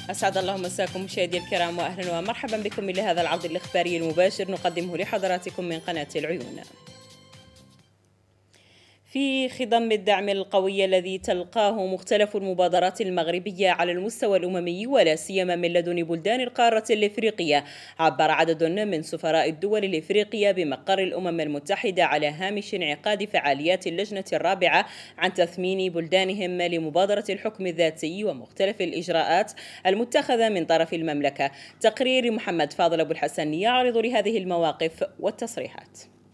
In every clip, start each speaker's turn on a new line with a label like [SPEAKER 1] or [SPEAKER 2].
[SPEAKER 1] أسعد الله مساكم مشاهدي الكرام، وأهلا ومرحبا بكم إلى هذا العرض الإخباري المباشر نقدمه لحضراتكم من قناة العيون. في خضم الدعم القوي الذي تلقاه مختلف المبادرات المغربية على المستوى الأممي ولا سيما من لدن بلدان القارة الإفريقية، عبر عدد من سفراء الدول الإفريقية بمقر الأمم المتحدة على هامش انعقاد فعاليات اللجنة الرابعة عن تثمين بلدانهم لمبادرة الحكم الذاتي ومختلف الإجراءات المتخذة من طرف المملكة. تقرير محمد فاضل أبو الحسن يعرض لهذه المواقف والتصريحات.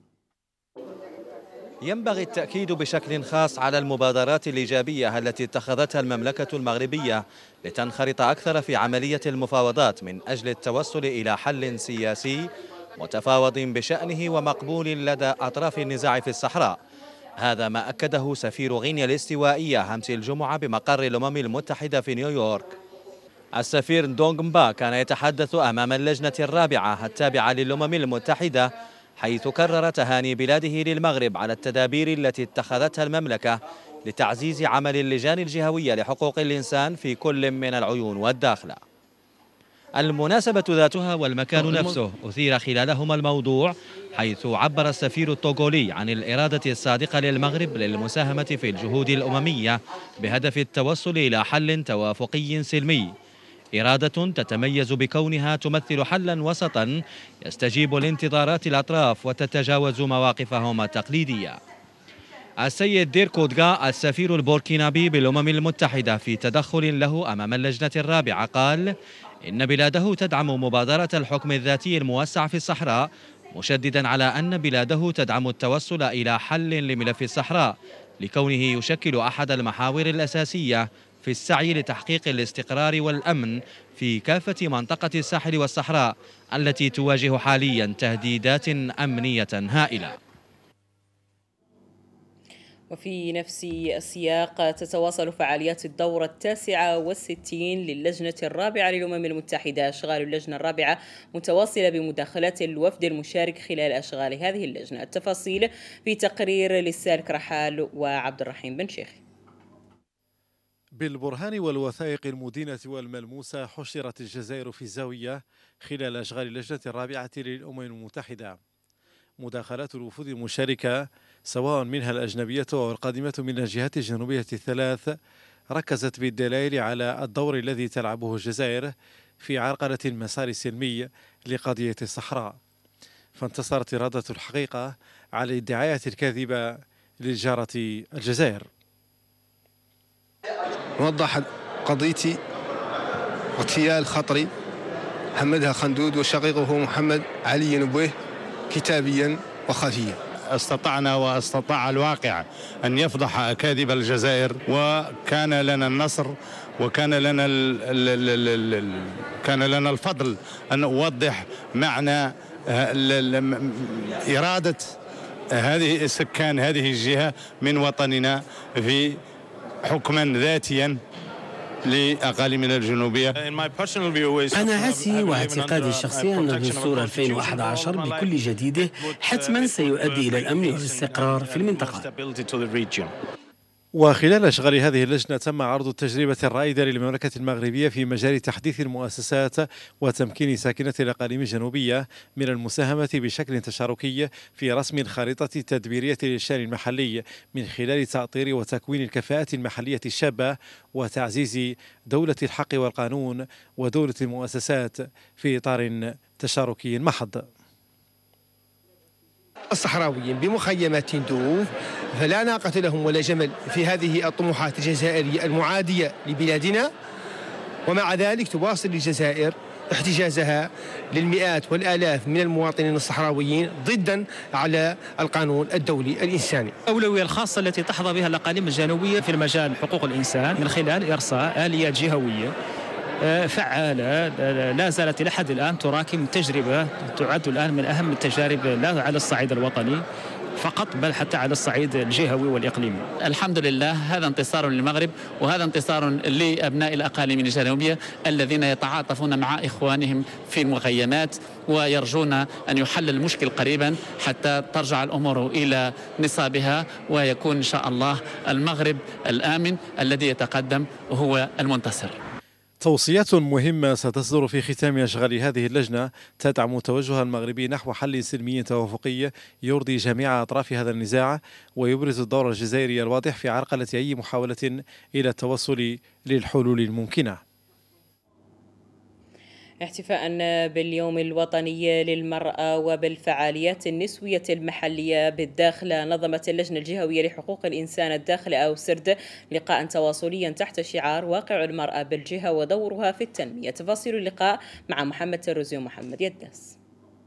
[SPEAKER 2] ينبغي التأكيد بشكل خاص على المبادرات الإيجابية التي اتخذتها المملكة المغربية لتنخرط أكثر في عملية المفاوضات من أجل التوصل إلى حل سياسي متفاوض بشأنه ومقبول لدى أطراف النزاع في الصحراء. هذا ما أكده سفير غينيا الاستوائية أمس الجمعة بمقر الأمم المتحدة في نيويورك. السفير دونغمبا كان يتحدث أمام اللجنة الرابعة التابعة للأمم المتحدة، حيث كرر تهاني بلاده للمغرب على التدابير التي اتخذتها المملكة لتعزيز عمل اللجان الجهوية لحقوق الإنسان في كل من العيون والداخلة. المناسبة ذاتها والمكان نفسه أثير خلالهما الموضوع، حيث عبر السفير الطوغولي عن الإرادة الصادقة للمغرب للمساهمة في الجهود الأممية بهدف التوصل إلى حل توافقي سلمي، إرادة تتميز بكونها تمثل حلا وسطا يستجيب لانتظارات الأطراف وتتجاوز مواقفهم التقليدية. السيد دير كودغا السفير البوركينابي بالأمم المتحدة في تدخل له أمام اللجنة الرابعة قال إن بلاده تدعم مبادرة الحكم الذاتي الموسع في الصحراء، مشددا على أن بلاده تدعم التوصل إلى حل لملف الصحراء لكونه يشكل أحد المحاور الأساسية في السعي لتحقيق الاستقرار والأمن في كافة منطقة الساحل والصحراء التي تواجه حاليا تهديدات أمنية هائلة.
[SPEAKER 1] وفي نفس السياق تتواصل فعاليات الدورة 69 للجنة الرابعة للأمم المتحدة. أشغال اللجنة الرابعة متواصلة بمداخلات الوفد المشارك خلال أشغال هذه اللجنة. التفاصيل في تقرير للسالك رحال وعبد الرحيم بن شيخ.
[SPEAKER 3] بالبرهان والوثائق المدينة والملموسة حشرت الجزائر في زاوية خلال أشغال اللجنة الرابعة للأمم المتحدة. مداخلات الوفود المشاركة سواء منها الأجنبية أو القادمة من الجهات الجنوبية الثلاث ركزت بالدلائل على الدور الذي تلعبه الجزائر في عرقلة المسار السلمي لقضية الصحراء، فانتصرت إرادة الحقيقة على الادعاءات الكاذبة للجارة الجزائر.
[SPEAKER 4] وضح قضيتي اغتيال خطري محمد الخندود وشقيقه محمد علي نبويه كتابيا وخفيا.
[SPEAKER 5] استطعنا واستطاع الواقع أن يفضح أكاذيب الجزائر، وكان لنا النصر وكان لنا الفضل أن نوضح معنى إرادة هذه سكان هذه الجهة من وطننا في حكما ذاتيا لأقاليمنا الجنوبية.
[SPEAKER 6] أنا عسي واعتقادي الشخصي أن دستور 2011 بكل جديده حتما سيؤدي إلى الأمن والاستقرار في المنطقة.
[SPEAKER 3] وخلال أشغال هذه اللجنة تم عرض التجربة الرائدة للمملكة المغربية في مجال تحديث المؤسسات وتمكين ساكنة الأقاليم الجنوبية من المساهمة بشكل تشاركي في رسم الخارطة التدبيرية للشأن المحلي من خلال تأطير وتكوين الكفاءات المحلية الشابة وتعزيز دولة الحق والقانون ودولة المؤسسات في إطار تشاركي محض.
[SPEAKER 4] الصحراويين بمخيمات تندوف فلا ناقة لهم ولا جمل في هذه الطموحات الجزائرية المعادية لبلادنا، ومع ذلك تواصل الجزائر احتجازها للمئات والآلاف من المواطنين الصحراويين ضدا على القانون الدولي الإنساني.
[SPEAKER 7] الأولوية الخاصة التي تحظى بها الأقاليم الجنوبية في المجال حقوق الإنسان من خلال إرساء آليات جهوية فعالة لا زالت إلى حد الآن تراكم تجربة تعد الآن من أهم التجارب لا على الصعيد الوطني فقط بل حتى على الصعيد الجهوي والإقليمي.
[SPEAKER 8] الحمد لله هذا انتصار للمغرب وهذا انتصار لأبناء الأقاليم الجنوبية الذين يتعاطفون مع إخوانهم في المخيمات ويرجون أن يحل المشكل قريبا حتى ترجع الأمور إلى نصابها ويكون إن شاء الله المغرب الآمن الذي يتقدم هو المنتصر.
[SPEAKER 3] توصيات مهمة ستصدر في ختام أشغال هذه اللجنة تدعم توجه المغربي نحو حل سلمي توافقي يرضي جميع أطراف هذا النزاع، ويبرز الدور الجزائري الواضح في عرقلة أي محاولة إلى التوصل للحلول الممكنة.
[SPEAKER 1] احتفاء باليوم الوطني للمرأة وبالفعاليات النسوية المحلية بالداخلة، نظمت اللجنة الجهوية لحقوق الإنسان الداخلة أو سرد لقاء تواصليا تحت شعار واقع المرأة بالجهة ودورها في التنمية. تفاصيل اللقاء مع محمد تروزي ومحمد يداس.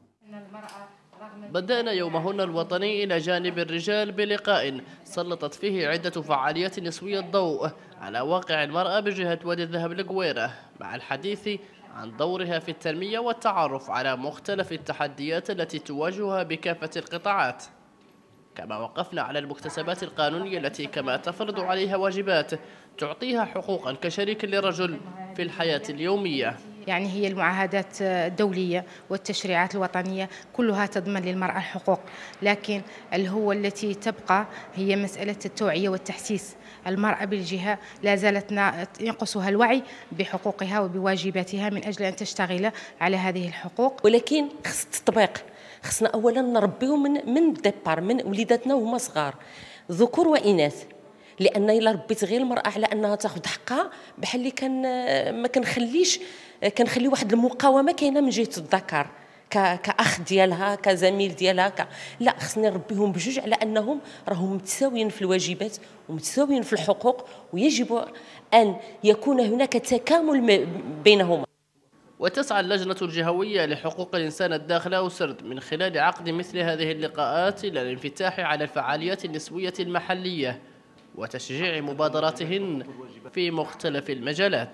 [SPEAKER 9] بدأنا يومهن الوطني إلى جانب الرجال بلقاء سلطت فيه عدة فعاليات نسوية الضوء على واقع المرأة بجهة وادي الذهب القويرة، مع الحديث عن دورها في التنمية والتعرف على مختلف التحديات التي تواجهها بكافة القطاعات. كما وقفنا على المكتسبات القانونية التي كما تفرض عليها واجبات تعطيها حقوقا كشريك للرجل في الحياة اليومية.
[SPEAKER 10] يعني هي المعاهدات الدولية والتشريعات الوطنية كلها تضمن للمرأة الحقوق، لكن التي تبقى هي مسألة التوعية والتحسيس. المرأة بالجهة لا زالت ينقصها الوعي بحقوقها وبواجباتها من أجل أن تشتغل على هذه الحقوق،
[SPEAKER 11] ولكن خص التطبيق. خصنا أولا نربيهم من الديبار، من وليداتنا وهما صغار، ذكور وإناث، لأن إلا ربيت غير المرأة على أنها تأخذ حقها بحال اللي ما كنخلي واحد المقاومة كاينة من جهة الذكر كأخ ديالها كزميل ديالها لا، خصني نربيهم بجوج على أنهم راهم متساويين في الواجبات ومتساويين في الحقوق، ويجب أن يكون هناك تكامل بينهما.
[SPEAKER 9] وتسعى اللجنة الجهوية لحقوق الإنسان الداخلة أو سرد من خلال عقد مثل هذه اللقاءات إلى الانفتاح على الفعاليات النسوية المحلية وتشجيع مبادراتهن في مختلف المجالات.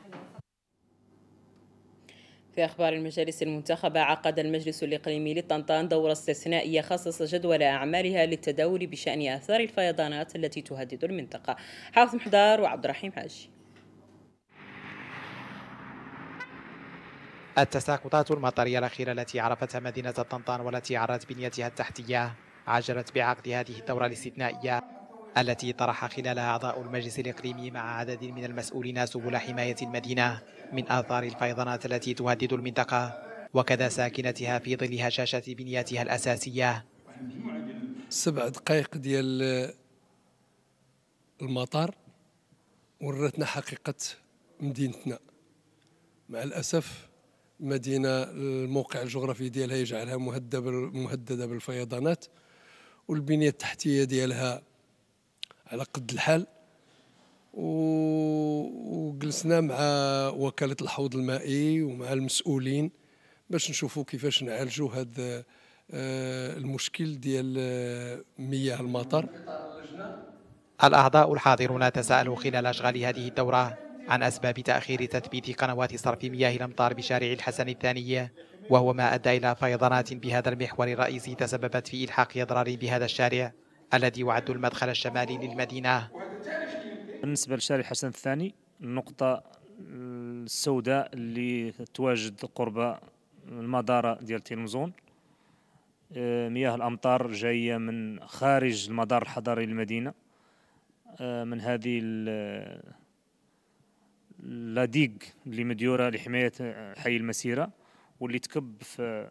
[SPEAKER 1] في أخبار المجالس المنتخبة، عقد المجلس الإقليمي لطنطان دورة استثنائية خصص جدول أعمالها للتداول بشأن آثار الفيضانات التي تهدد المنطقة. حافظ محضار وعبد الرحيم حاجي.
[SPEAKER 12] التساقطات المطرية الأخيرة التي عرفتها مدينة طنطان والتي عرت بنيتها التحتية عجلت بعقد هذه الدورة الاستثنائية التي طرح خلالها أعضاء المجلس الإقليمي مع عدد من المسؤولين سبل حماية المدينة من آثار الفيضانات التي تهدد المنطقة وكذا ساكنتها في ظل هشاشة بنياتها الأساسية.
[SPEAKER 13] 7 دقائق ديال المطار ورتنا حقيقة مدينتنا. مع الأسف مدينة الموقع الجغرافي ديالها يجعلها مهددة بالفيضانات، والبنية التحتية ديالها على قد الحال، وجلسنا مع وكالة الحوض المائي ومع المسؤولين باش نشوفوا كيفاش نعالجوا هذا المشكل ديال مياه المطر.
[SPEAKER 12] الأعضاء الحاضرون تساءلوا خلال أشغال هذه الدورة عن أسباب تأخير تثبيت قنوات صرف مياه الأمطار بشارع الحسن الثاني، وهو ما أدى إلى فيضانات بهذا المحور الرئيسي تسببت في إلحاق أضرار بهذا الشارع الذي يعد المدخل الشمالي للمدينة.
[SPEAKER 14] بالنسبة لشارع الحسن الثاني، النقطة السوداء اللي تواجد قرب المدارة ديال تلمزون، مياه الأمطار جاية من خارج المدار الحضري للمدينة، من هذه لاديق اللي مديورة لحماية حي المسيرة واللي تكب في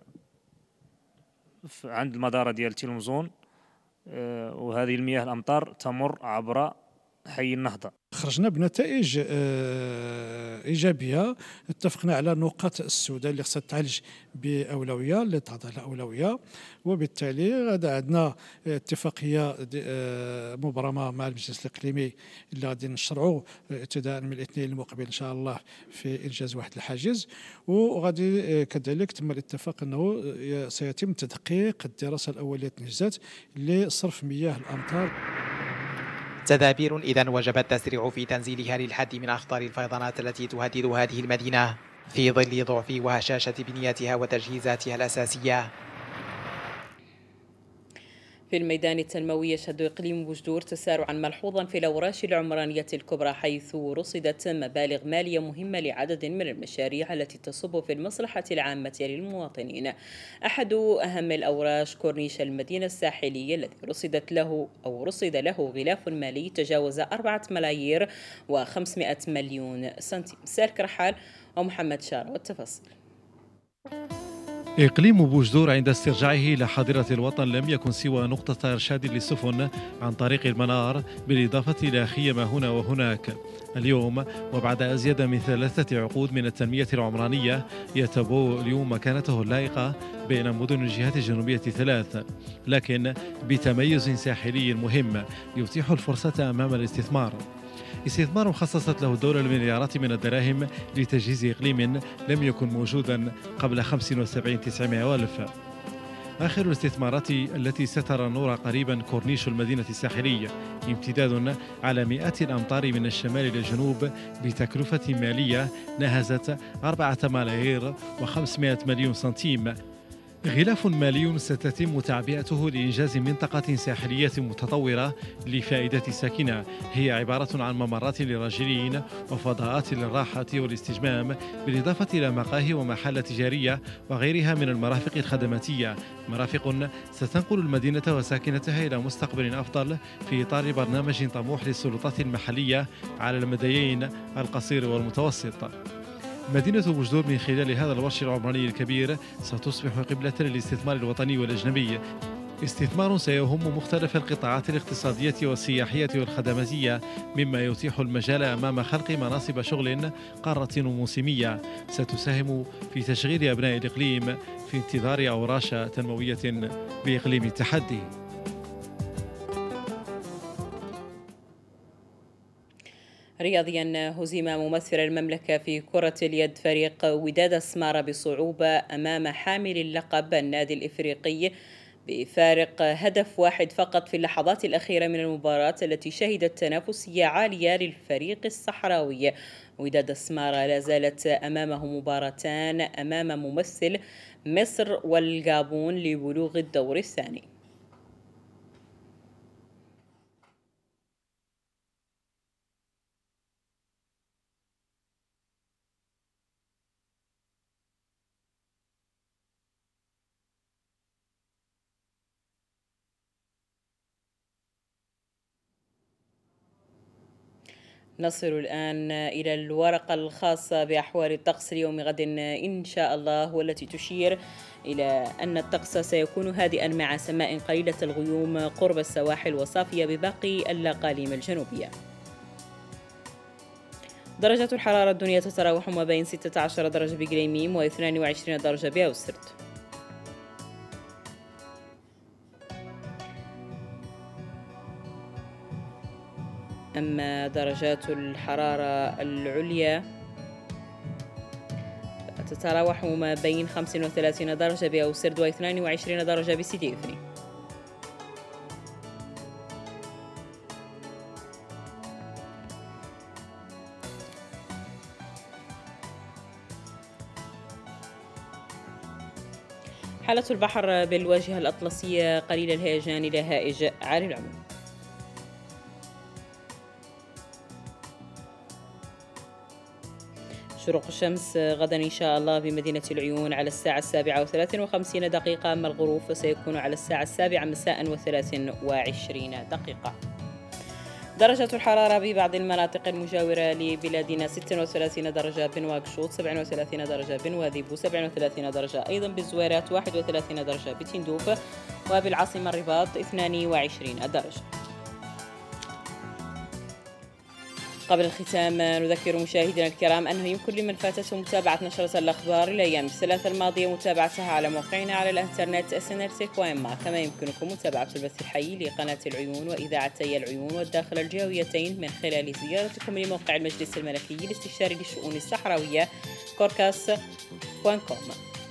[SPEAKER 14] عند المدارة ديال تلمزون، وهذه المياه الأمطار تمر عبر حي النهضة.
[SPEAKER 15] خرجنا بنتائج إيجابية، اتفقنا على النقاط السوداء اللي خصها تعالج بأولوية، اللي تعطى لها أولوية، وبالتالي غدا عندنا اتفاقية مبرمة مع المجلس الإقليمي اللي غادي نشرعوا ابتداء من الاثنين المقبل إن شاء الله في إنجاز واحد الحاجز، وغادي كذلك تم الاتفاق أنه سيتم تدقيق الدراسة الأولية الإنجازات لصرف مياه الأمطار.
[SPEAKER 12] تدابير إذن وجب التسريع في تنزيلها للحد من أخطار الفيضانات التي تهدد هذه المدينة في ظل ضعف وهشاشة بنياتها وتجهيزاتها الأساسية.
[SPEAKER 1] في الميدان التنموي يشهد إقليم بوجدور تسارعا ملحوظا في الأوراش العمرانية الكبرى، حيث رصدت مبالغ مالية مهمة لعدد من المشاريع التي تصب في المصلحة العامة للمواطنين. أحد أهم الأوراش كورنيش المدينة الساحلية الذي رصد له غلاف مالي تجاوز 4,500,000 مليون سنتيم. سالك رحال ومحمد شارع والتفاصيل.
[SPEAKER 3] إقليم بوجدور عند استرجاعه إلى حاضرة الوطن لم يكن سوى نقطة إرشاد للسفن عن طريق المنار، بالإضافة إلى خيم هنا وهناك. اليوم وبعد أزيد من 3 عقود من التنمية العمرانية يتبوأ اليوم مكانته اللائقة بين مدن الجهات الجنوبية 3، لكن بتميز ساحلي مهم يتيح الفرصة أمام الاستثمار. استثمار خصصت له الدولة المليارات من الدراهم لتجهيز إقليم لم يكن موجودا قبل 75-900,000. آخر الاستثمارات التي سترى النور قريبا كورنيش المدينة الساحلية، امتداد على مئات الأمتار من الشمال إلى الجنوب بتكلفة مالية نهزت 4,500,000 مليون سنتيم. غلاف مالي ستتم تعبئته لإنجاز منطقة ساحلية متطورة لفائدة الساكنة، هي عبارة عن ممرات للراجلين وفضاءات للراحة والاستجمام، بالإضافة إلى مقاهي ومحال تجارية وغيرها من المرافق الخدماتية، مرافق ستنقل المدينة وساكنتها إلى مستقبل أفضل في إطار برنامج طموح للسلطات المحلية على المديين القصير والمتوسط. مدينة بوجدور من خلال هذا الورش العمراني الكبير ستصبح قبلة للاستثمار الوطني والأجنبي، استثمار سيهم مختلف القطاعات الاقتصادية والسياحية والخدماتية، مما يتيح المجال أمام خلق مناصب شغل قارة وموسمية ستساهم في تشغيل أبناء الإقليم في انتظار أوراش تنموية بإقليم التحدي.
[SPEAKER 1] رياضيا، هزم ممثل المملكة في كرة اليد فريق وداد سمارة بصعوبة أمام حامل اللقب النادي الإفريقي بفارق هدف واحد فقط في اللحظات الأخيرة من المباراة التي شهدت تنافسية عالية للفريق الصحراوي. وداد سمارة لا زالت أمامه مباراتان أمام ممثل مصر والغابون لبلوغ الدور الثاني. نصل الآن إلى الورقة الخاصة بأحوال الطقس ليوم غد إن شاء الله، والتي تشير إلى أن الطقس سيكون هادئا مع سماء قليلة الغيوم قرب السواحل وصافية بباقي الأقاليم الجنوبية. درجات الحرارة الدنيا تتراوح ما بين 16 درجة بقليميم و22 درجة بأوسرد. أما درجات الحرارة العليا تتراوح ما بين 35 درجة بأوسرد و22 درجة بسيدي إفري. حالة البحر بالواجهة الأطلسية قليل الهيجان إلى هائج عالي العموم. شروق الشمس غدا إن شاء الله بمدينة العيون على الساعة 7:53 دقيقة، أما الغروب فسيكون على الساعة 7 مساء و23 دقيقة. درجة الحرارة ببعض المناطق المجاورة لبلادنا 36 درجة بنواكشوط، 37 درجة بنواذيبو، 37 درجة أيضا بالزويرات، 31 درجة بتندوف، وبالعاصمة الرباط 22 درجة. قبل الختام نذكر مشاهدينا الكرام أنه يمكن لمن فاتته متابعة نشرة الأخبار الأيام الثلاثة الماضية متابعتها على موقعنا على الإنترنت SNRT.ma، كما يمكنكم متابعة البث الحي لقناة العيون وإذاعتي العيون والداخل الجهويتين من خلال زيارتكم لموقع المجلس الملكي الاستشاري للشؤون الصحراوية كوركاس.com.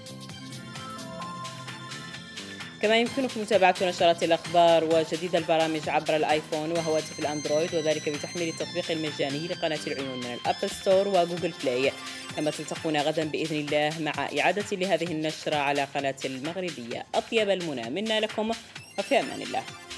[SPEAKER 1] كما يمكنكم متابعة نشرات الأخبار وجديد البرامج عبر الآيفون وهواتف الأندرويد، وذلك بتحميل التطبيق المجاني لقناة العيون من الأبل ستور وجوجل بلاي. كما تلتقون غدا بإذن الله مع إعادة لهذه النشرة على قناة المغربية. أطيب المنى منا لكم وفي أمان الله.